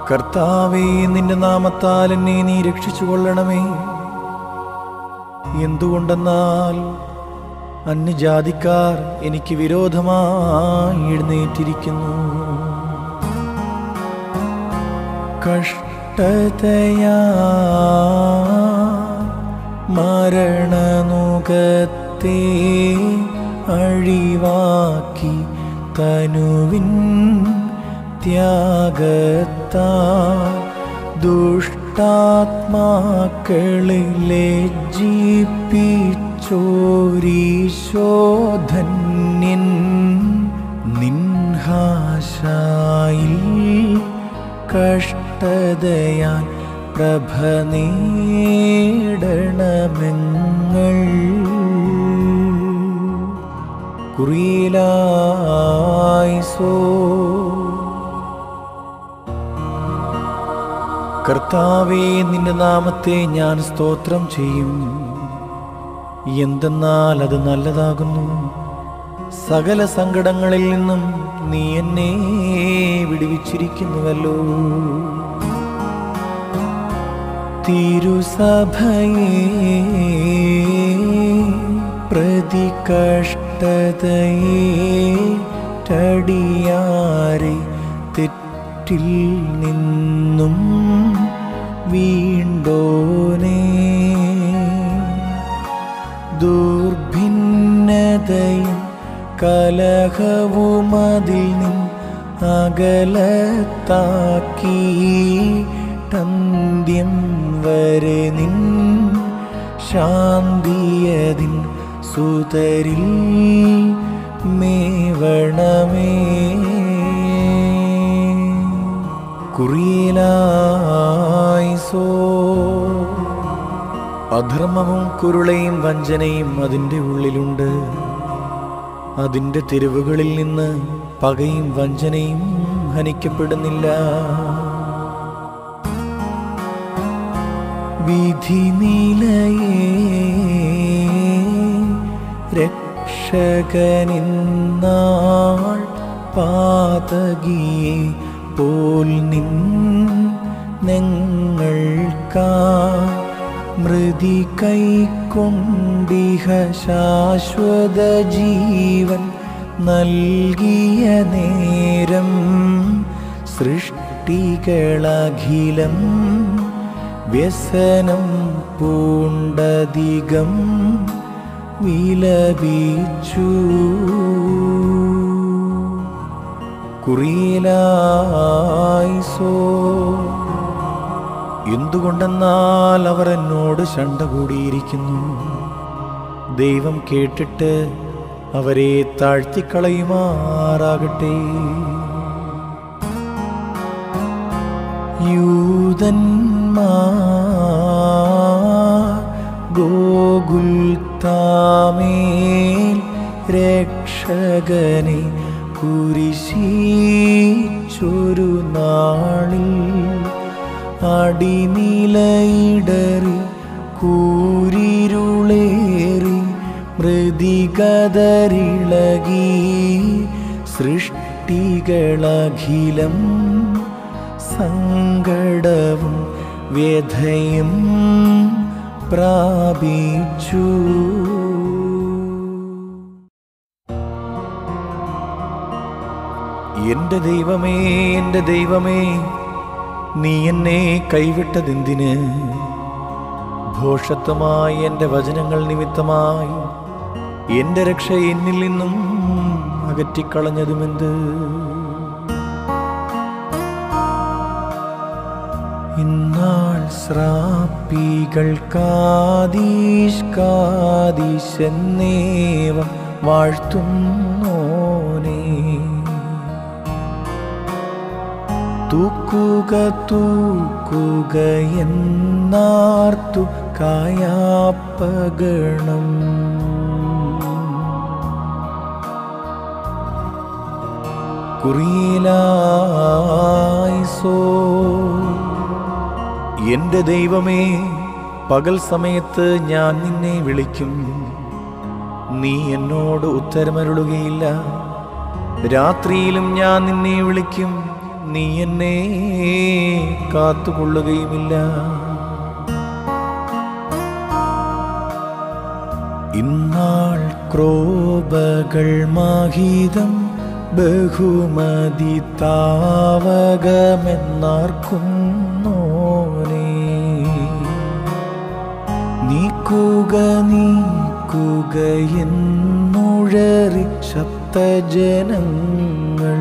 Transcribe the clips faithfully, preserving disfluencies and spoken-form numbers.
കർത്താവേ, നിന്റെ നാമത്താൽ എന്നെ നീ രക്ഷിച്ചു കൊള്ളണമേ. എന്തുകൊണ്ടെന്നാൽ അന്യജാതിക്കാർ എനിക്ക് വിരോധമായി എഴുന്നേറ്റിരിക്കുന്നു. കഷ്ടതയാ മരണനുകത്തെ അഴിവാക്കി തനുവിൻ ത്യാഗത്താ ദുഷ്ടാത്മാക്കളെ ലജ്ജിപ്പിച്ചോരീശോധന്യൻ. നിൻഹാശായിൽ കഷ്ടതയാൽ പ്രഭ നേടണമെങ്ങൾ. കുറിയിലായിസോ. കർത്താവേ, നിന്റെ നാമത്തെ ഞാൻ സ്തോത്രം ചെയ്യും. എന്തെന്നാൽ അത് നല്ലതാകുന്നു. സകല സങ്കടങ്ങളിൽ നിന്നും നീ എന്നെ വിടുവിച്ചിരിക്കുന്നുവല്ലോ. തിരുസഭയെ പ്രതി കഷ്ടതയെ ടടിയാരെ തെറ്റിൽ നിന്നും വീണ്ടോനേ. ദുർഭിന്നതയും കലഹവുമതിൽ നിൻ അകലത്താക്കിട്ടന്ത്യം വരെ നിൻ ശാന്തിയതിൻ സുതരിൽ മേവണമേ. കുറിയിലായിസോ. അധർമ്മവും കുരുളയും വഞ്ചനയും അതിൻ്റെ ഉള്ളിലുണ്ട്. അതിൻ്റെ തെരുവുകളിൽ നിന്ന് പകയും വഞ്ചനയും ഹനിക്കപ്പെടുന്നില്ല. വിധി നിലയേ രക്ഷകനിന്നാൾ പാതകിയെ പോൽ നിൻ ഞങ്ങൾക്കാ മൃതി കൈക്കൊണ്ടിഹ ശാശ്വത ജീവൻ നൽകിയ നേരം സൃഷ്ടികളഖിലം വ്യസനം പൂണ്ടധികം വിലപിച്ചു. കുറിയിലായിസോ. എന്തുകൊണ്ടെന്നാൽ അവർ എന്നോട് ശണ്ട കൂടിയിരിക്കുന്നു. ദൈവം കേട്ടിട്ട് അവരെ താഴ്ത്തിക്കളയുമാറാകട്ടെ. യൂദന്മാർ ഗോഗുൽത്താമേൽ രക്ഷകനെ കുരിശിച്ചൊരു നാളിൽ അടിനിലയിടറി കൂരിരുളേറി മൃതികതറിളകി സൃഷ്ടികളഖിലം സങ്കടവും വ്യഥയും പ്രാപിച്ചു. എന്റെ ദൈവമേ, എന്റെ ദൈവമേ, നീ എന്നെ കൈവിട്ടതെന്തിന്? ഭോഷത്വമായി എൻ്റെ വചനങ്ങൾ നിമിത്തമായി എൻ്റെ രക്ഷ എന്നിൽ നിന്നും അകറ്റിക്കളഞ്ഞതുമെന്ത്? ഇന്നാൾ ശ്രാപ്പികൾക്കാദീഷ്കാദീശന്നേവം വാഴ്ത്തുന്നോനേ. തൂക്കുക തൂക്കുക എന്നാർത്തു കായാപ്പഗണം. കുറിയിലായിസോ. എന്റെ ദൈവമേ, പകൽ സമയത്ത് ഞാൻ നിന്നെ വിളിക്കും, നീ എന്നോട് ഉത്തരമരുളുകയില്ല. രാത്രിയിലും ഞാൻ നിന്നെ വിളിക്കും, നീ എന്നെ കാത്തുകൊള്ളുകയുമില്ല. ഇന്നാൾ ക്രോപകൾ മാഹിതം ബഹുമതി താവകമെന്നാർക്കുന്നോനേ. നീക്കുക നീക്കുക എന്നുഴറി ശബ്ദജനങ്ങൾ.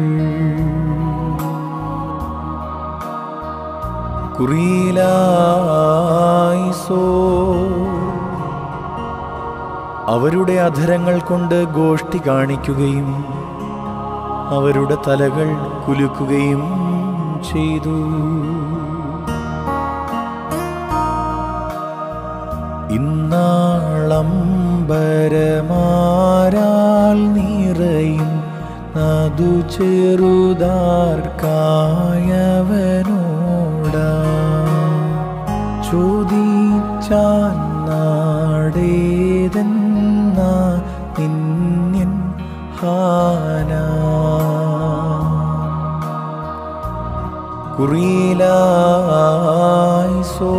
കുറിയിലായിസോ അവരുടെ അധരങ്ങൾ കൊണ്ട് ഗോഷ്ഠി കാണിക്കുകയും അവരുടെ തലകൾ കുലുക്കുകയും ചെയ്തു. ഇന്നാളംബരമാരാൽ നിറയും നദു ചെറുതാർക്കായവനോടാ ചോദിച്ചാൽ നാടേതെന്നാ നിന്യൻ ഹാനാ. കുറിയിലായിസോ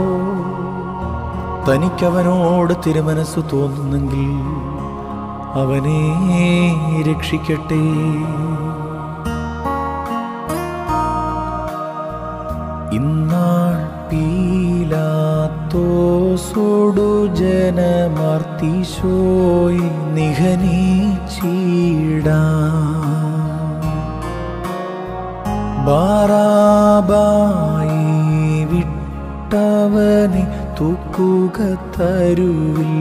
തനിക്കവനോട് തിരുമനസ്സു തോന്നുന്നെങ്കിൽ അവനെ രക്ഷിക്കട്ടെ. ഇന്നാൾ പീലാത്തോസോടു ജനമാർത്തിശോയെ നിഹനിച്ചിടാം. ബാറാബായി വിട്ടവനെ തൂക്കുക തരുവിൽ.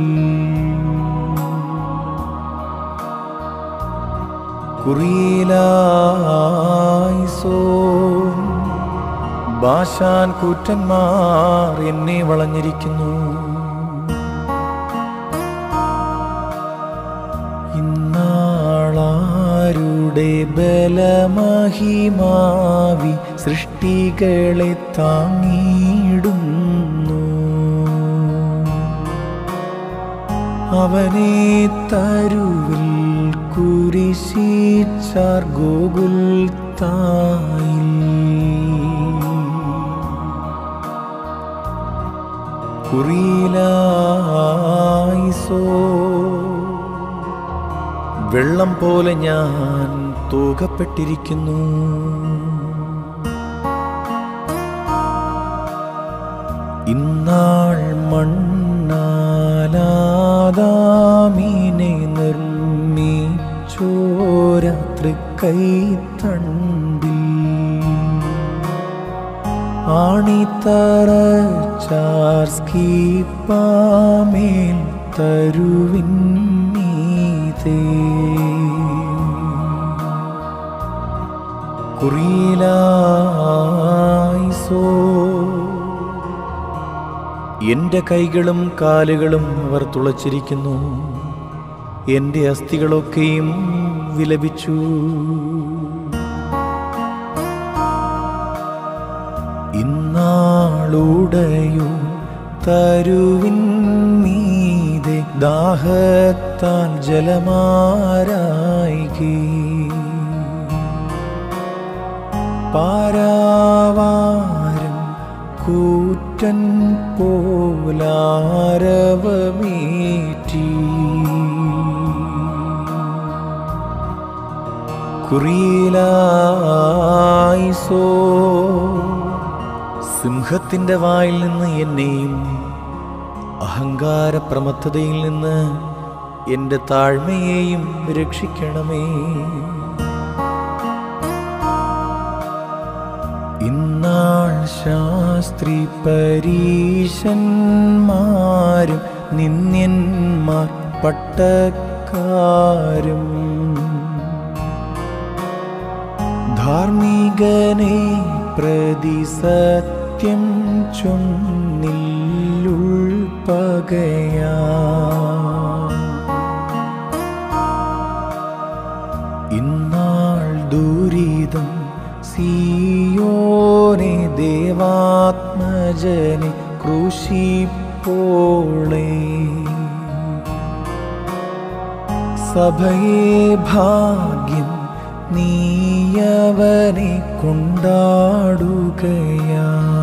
കുറിയിലായിസോ ബാശാൻ കൂറ്റന്മാർ എന്നെ വളഞ്ഞിരിക്കുന്നു. ഇന്നാളാരുടെ ബലമഹിമാവി സൃഷ്ടികളെ താങ്ങിയിടുന്നു. അവനെ തരുവിൽ കുരിശിച്ചാർ ഗോകുൽത്തായിൽ. കുറിയിലായിസോ വെള്ളം പോലെ ഞാൻ തൂകപ്പെട്ടിരിക്കുന്നു. ഇന്നാൾ മണ്ണാലാദാമിനെ നിർമ്മിച്ചോരതൃക്കൈത്തണ്ടിൽ ആണിത്തറച്ചാർ സ്കീപ്പാമേൽ തരുവിൻ മീതെ. കുറിയിലായിസോ എൻ്റെ കൈകളും കാലുകളും അവർ തുളച്ചിരിക്കുന്നു. എൻ്റെ അസ്ഥികളൊക്കെയും വിലപിച്ചു. ഇന്നാളുടയോ തരുവിൻ മീതെ ദാഹത്താൽ ജലമാരായികേ. പാരാവാരം കൂറ്റൻ പോലാരവമേറ്റി. കുറിയിലായിസോ സിംഹത്തിൻ്റെ വായിൽ നിന്ന് എന്നെയും അഹങ്കാര പ്രമത്തതയിൽ നിന്ന് എൻ്റെ താഴ്മയെയും രക്ഷിക്കണമേ. ഇന്നാൾ ശാസ്ത്രി പരീശന്മാരും നിന്ദ്യന്മാർ പട്ടക്കാരും ധാർമ്മികനെ പ്രതി സത്യം ചൊന്നില്ലുൾപ്പകയാ. ഇന്നാൾ ദുരിതം സിയോനെ ദേവാത്മജനെ ക്രൂശിപ്പോളെ. സഭയെ ഭാഗ്യം നീ അവനെ കൊണ്ടാടുകയാ.